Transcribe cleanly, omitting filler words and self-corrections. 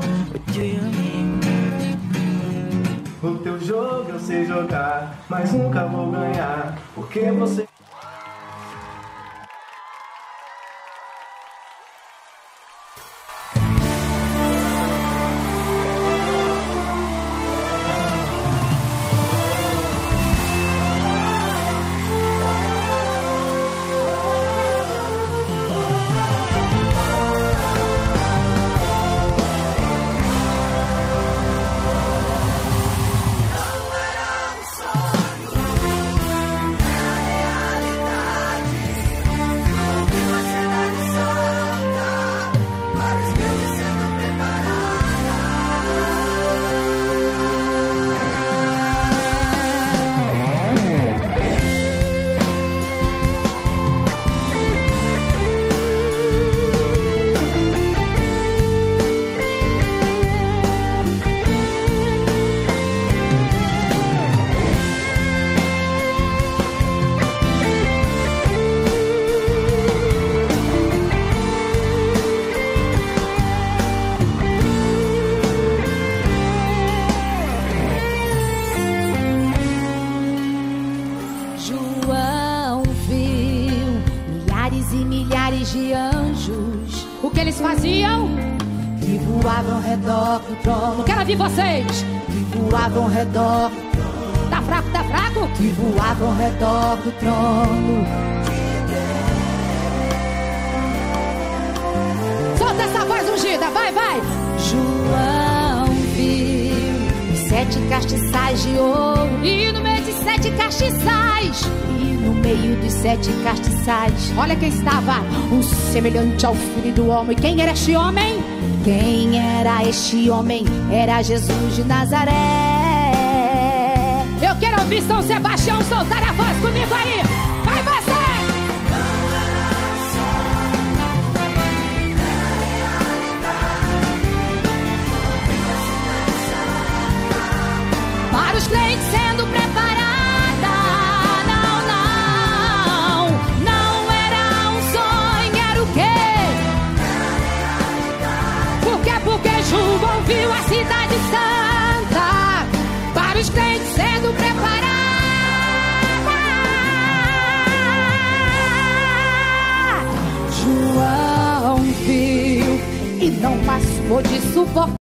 What do you mean? O teu jogo eu sei jogar, mas nunca vou ganhar, porque você... João viu milhares e milhares de anjos. O que eles faziam? Que voavam ao redor do trono. Quero ouvir vocês. Que voavam ao redor. Tá fraco, tá fraco? Que voavam ao redor do trono. Solta essa voz ungida, vai, vai. João viu os 7 castiçais de ouro. E no meio de 7 castiçais, e no meio dos 7 castiçais, olha quem estava, um semelhante ao Filho do Homem. Quem era este homem? Quem era este homem? Era Jesus de Nazaré. Eu quero ouvir São Sebastião soltar a voz comigo aí. Vai você! Para os crentes sendo preparados. João viu a cidade santa, para os crentes sendo preparada. João viu e não mais pôde suportar.